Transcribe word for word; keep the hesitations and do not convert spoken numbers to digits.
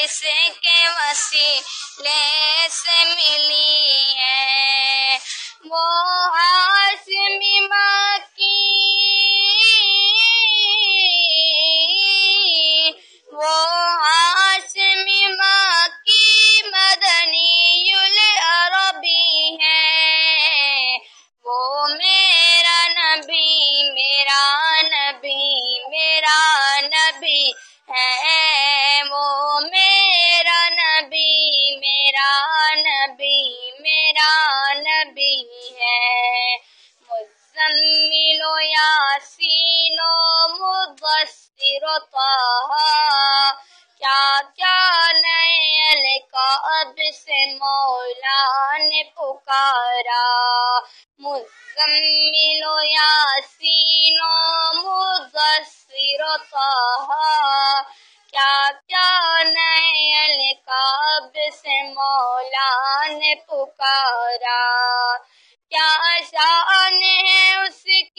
کس کے وسیلے سے ملی ہے، وہ ہاشمی ماں کی، وہ ہاشمی ماں کی مدنی العربی ہے، وہ میرا نبی میرا نبی میرا نبی ہے، وہ میرا نبی میرا نبی میرا نبی ہے۔ مزمل و یاسین و مدثر و طہ، کیا کیا نئے القاب سے مولا نے پکارا، مزمل و یاسین و مدثر و طہ، کیا کیا نئے القاب سے مولا نے پکارا، کیا شان ہے اس